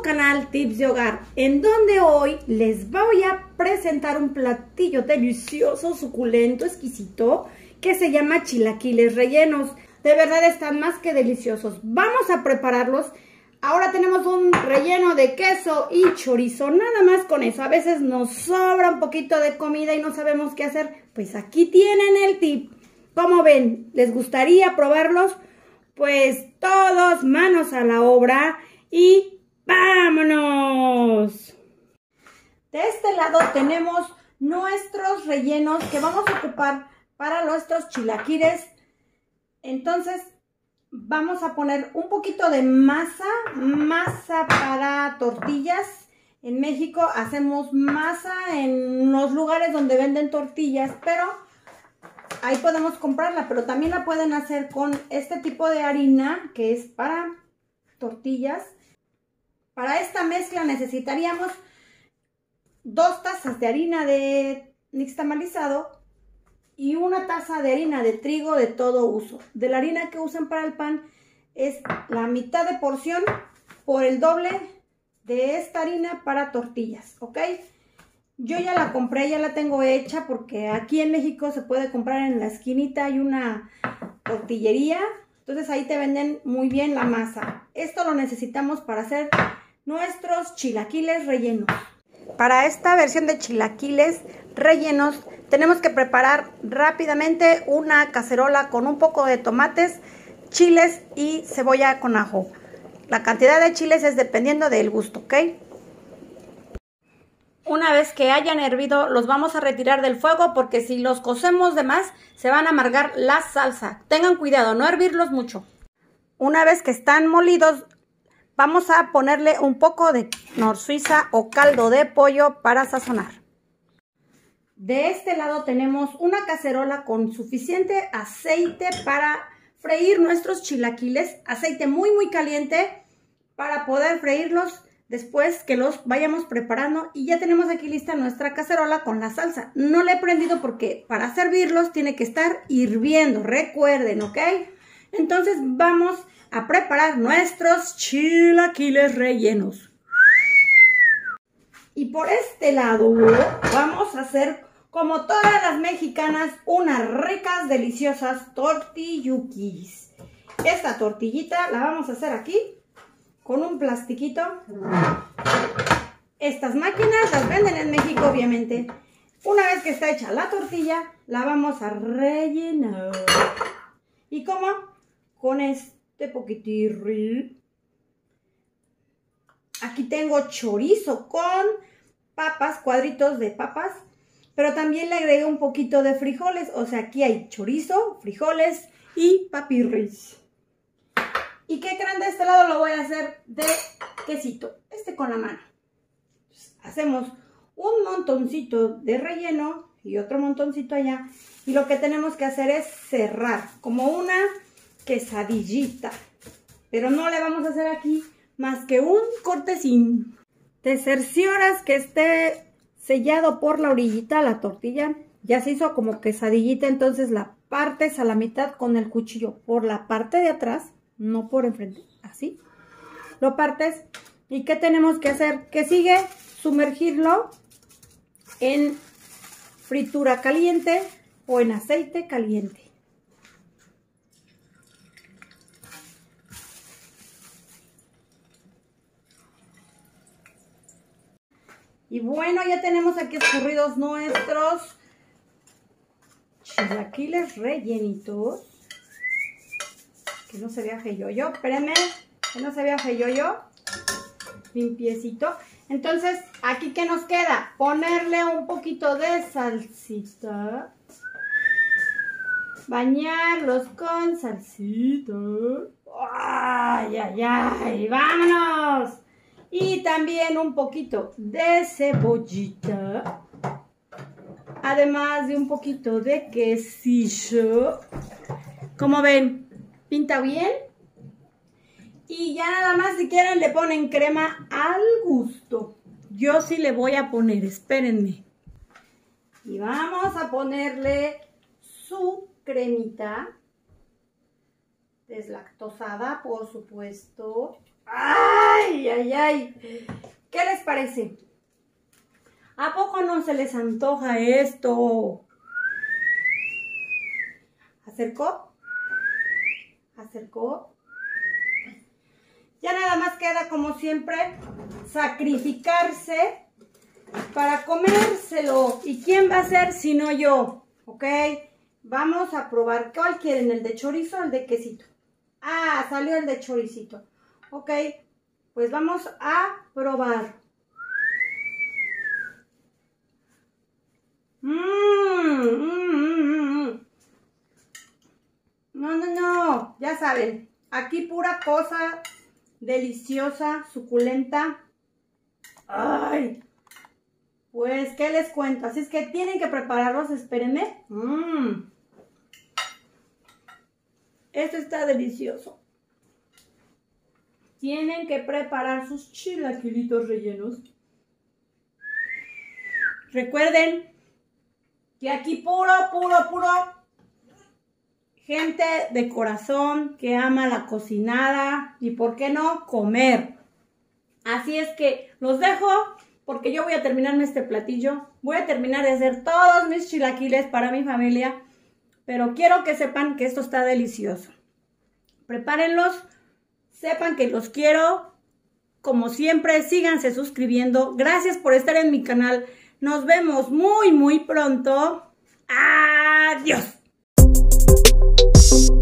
canal Tips de Hogar, en donde hoy les voy a presentar un platillo delicioso, suculento, exquisito, que se llama chilaquiles rellenos. De verdad están más que deliciosos. Vamos a prepararlos. Ahora tenemos un relleno de queso y chorizo, nada más con eso. A veces nos sobra un poquito de comida y no sabemos qué hacer. Pues aquí tienen el tip. ¿Cómo ven? ¿Les gustaría probarlos? Pues todos manos a la obra y ¡vámonos! De este lado tenemos nuestros rellenos que vamos a ocupar para nuestros chilaquiles. Entonces vamos a poner un poquito de masa para tortillas. En México hacemos masa en los lugares donde venden tortillas, pero ahí podemos comprarla, pero también la pueden hacer con este tipo de harina que es para tortillas. Para esta mezcla necesitaríamos 2 tazas de harina de nixtamalizado y 1 taza de harina de trigo de todo uso. De la harina que usan para el pan es la mitad de porción por el doble de esta harina para tortillas, ¿ok? Yo ya la compré, ya la tengo hecha porque aquí en México se puede comprar en la esquinita, hay una tortillería, entonces ahí te venden muy bien la masa. Esto lo necesitamos para hacer nuestros chilaquiles rellenos. Para esta versión de chilaquiles rellenos tenemos que preparar rápidamente una cacerola con un poco de tomates, chiles y cebolla con ajo. La cantidad de chiles es dependiendo del gusto, ¿ok? Una vez que hayan hervido, los vamos a retirar del fuego porque si los cocemos de más, se van a amargar la salsa. Tengan cuidado, no hervirlos mucho. Una vez que están molidos, vamos a ponerle un poco de nor suiza o caldo de pollo para sazonar. De este lado tenemos una cacerola con suficiente aceite para freír nuestros chilaquiles. Aceite muy caliente para poder freírlos después que los vayamos preparando. Y ya tenemos aquí lista nuestra cacerola con la salsa. No la he prendido porque para servirlos tiene que estar hirviendo, recuerden, ¿ok? Entonces vamos a preparar nuestros chilaquiles rellenos. Y por este lado vamos a hacer, como todas las mexicanas, unas ricas, deliciosas tortilluquis. Esta tortillita la vamos a hacer aquí con un plastiquito. Estas máquinas las venden en México, obviamente. Una vez que está hecha la tortilla, la vamos a rellenar. ¿Y cómo? Con este poquitirri. Aquí tengo chorizo con papas, cuadritos de papas, pero también le agregué un poquito de frijoles. O sea, aquí hay chorizo, frijoles y papirris. ¿Y qué creen? De este lado lo voy a hacer de quesito, con la mano. Hacemos un montoncito de relleno y otro montoncito allá. Y lo que tenemos que hacer es cerrar como una quesadillita. Pero no le vamos a hacer aquí más que un cortecín. Te cercioras que esté sellado por la orillita la tortilla. Ya se hizo como quesadillita, entonces la partes a la mitad con el cuchillo por la parte de atrás. No por enfrente, así. Lo partes. ¿Y qué tenemos que hacer? Que sigue sumergirlo en fritura caliente o en aceite caliente. Y bueno, ya tenemos aquí escurridos nuestros chilaquiles rellenitos. Que no se vea feyoyo, espérenme, que no se vea feyoyo, limpiecito. Entonces, aquí ¿qué nos queda? Ponerle un poquito de salsita, bañarlos con salsita. ¡Ay, ay, ay! ¡Vámonos! Y también un poquito de cebollita, además de un poquito de quesillo. Como ven, pinta bien. Y ya nada más, si quieren, le ponen crema al gusto. Yo sí le voy a poner, espérenme. Y vamos a ponerle su cremita deslactosada, por supuesto. ¡Ay, ay, ay! ¿Qué les parece? ¿A poco no se les antoja esto? ¿Acercó? ¿Acercó? Ya nada más queda, como siempre, sacrificarse para comérselo. ¿Y quién va a ser si no yo? ¿Ok? Vamos a probar. ¿Cuál quieren? ¿El de chorizo o el de quesito? Ah, salió el de choricito. Ok, pues vamos a probar. No, ya saben, aquí pura cosa deliciosa, suculenta. Ay, pues, ¿qué les cuento? Así es que tienen que prepararlos, espérenme. Esto está delicioso. Tienen que preparar sus chilaquilitos rellenos. Recuerden que aquí puro gente de corazón que ama la cocinada y, ¿por qué no?, comer. Así es que los dejo porque yo voy a terminarme este platillo. Voy a terminar de hacer todos mis chilaquiles para mi familia, pero quiero que sepan que esto está delicioso. Prepárenlos, sepan que los quiero. Como siempre, síganse suscribiendo. Gracias por estar en mi canal. Nos vemos muy pronto. Adiós.